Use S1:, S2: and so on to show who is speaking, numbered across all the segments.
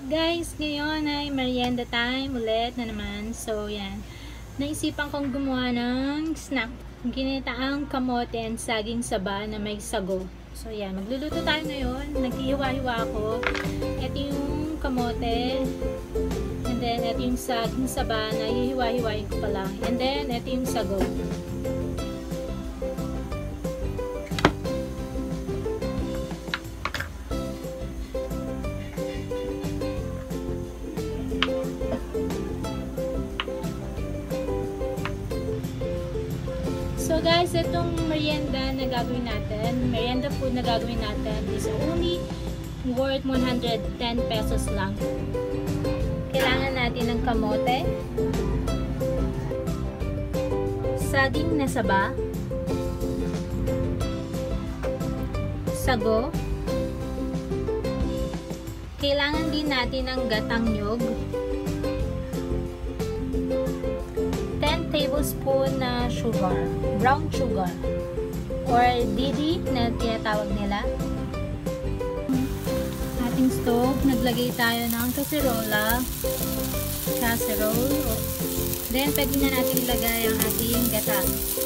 S1: up guys? Ngayon ay merienda time ulit na naman. So yan, naisipan kong gumawa ng snack. Ginitaang kamote and saging saba na may sago. So yan, magluluto tayo ngayon. Naghihiwa-hiwa ako. Ito yung kamote. And then ito yung saging saba na hihiwa-hiwain ko pa lang. And then ito yung sago. So guys, itong merienda na gagawin natin, merienda food na gagawin natin is only worth 110 pesos lang. Kailangan natin ng kamote, saging na saba, sago, kailangan din natin ng gatang nyog, 10 tablespoon na sugar, brown sugar, or didi na tinatawag nila. Ating stove, naglagay tayo ng casserole. Then, pwede na natin ilagay ang ating gata.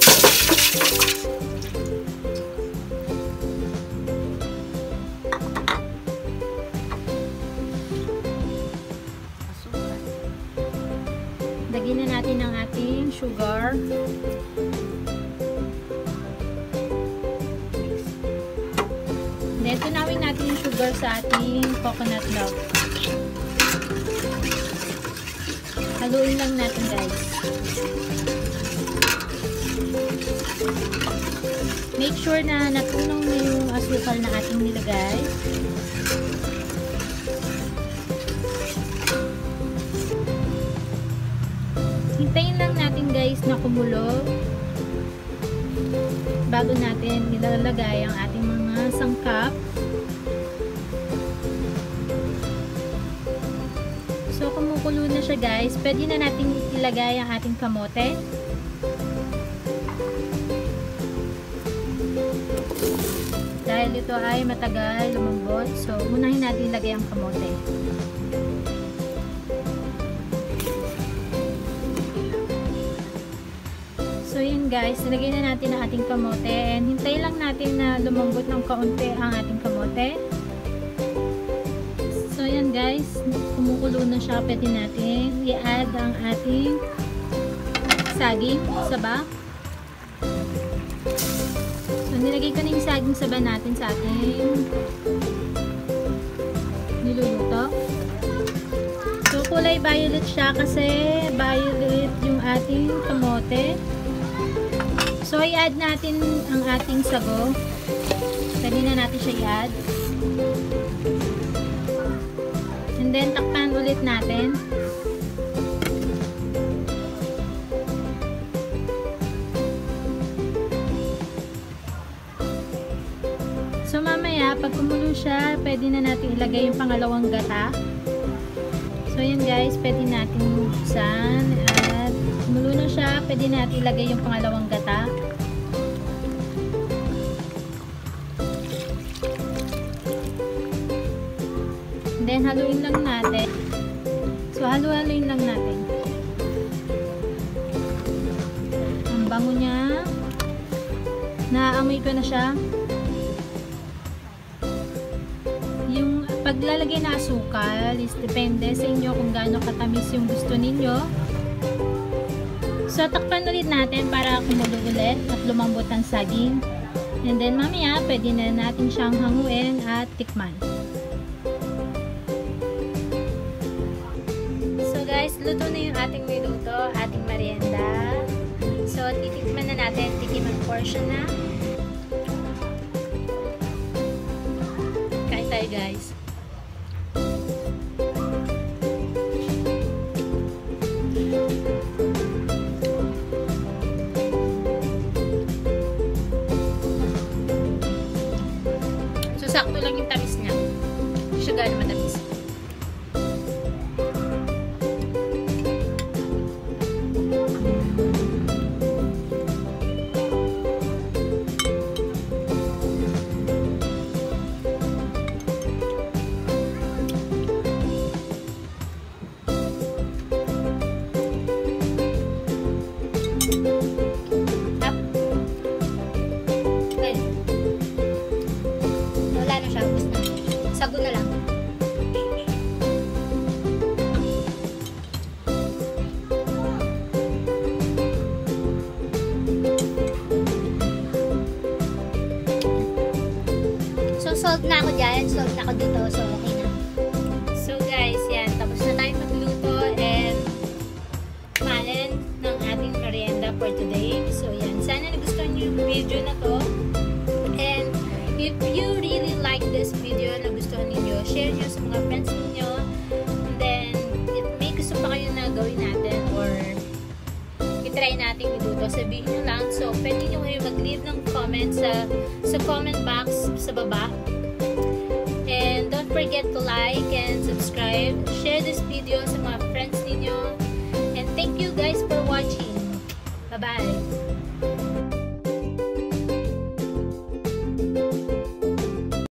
S1: Lagyan na natin ang ating sugar. Then, tunawin natin yung sugar sa ating coconut milk. Haluin lang natin guys. Make sure na natunaw na yung asukal na ating nilagay. Hintayin lang natin guys na kumulo bago natin ilalagay ang ating mga sangkap. So kumukulo na siya guys, pwede na natin ilagay ang ating kamote. Dahil ito ay matagal lumambot, so unahin natin ilagay ang kamote. So yun guys, nilagay na natin ang ating kamote and hintay lang natin na lumambot ng kaunti ang ating kamote. So yan guys, kumukulo na siya, pwede natin i-add ang ating saging saba. So nilagay ko na yung saging saba natin sa ating niluluto. So kulay violet siya kasi violet yung ating kamote. So, i-add natin ang ating sago. Pwede na natin siya i-add. And then, takpan ulit natin. So, mamaya, pag kumulo siya, pwede na natin ilagay yung pangalawang gata. So, yan guys, pwede natin buksan. At kumulo na siya, pwede natin ilagay yung pangalawang gata. Then, haluin lang natin. So, halu-haluin lang natin. Ang bango niya. Naaamoy ko na siya. Yung paglalagay na asukal is depende sa inyo kung gaano katamis yung gusto ninyo. So, takpan ulit natin para kumulo ulit at lumambot ang saging. And then, mamaya, pwede na natin siyang hanguin at tikman. So, guys, luto na yung ating niluto, ating merienda. So, titikman na natin, tikim ang portion na. Kain tayo, guys. Sakto lang yung tamis niya. Hindi siya gano'n matamis.
S2: solve na ako dyan. Solve na ako dito. So, okay na.
S1: So guys, yan. Tapos na tayo magluto and kumain ng ating merienda for today. So yan. Sana nagustuhan niyo yung video na to. And if you really like this video, nagustuhan niyo, share niyo sa mga friends niyo. And then, if may gusto pa kayo na gawin natin or try natin iluto, sabihin nyo lang. So, pwede nyo kayo mag-leave ng comment sa comment box sa baba. And don't forget to like and subscribe. Share this video sa mga friends ninyo. And thank you guys for watching. Bye-bye!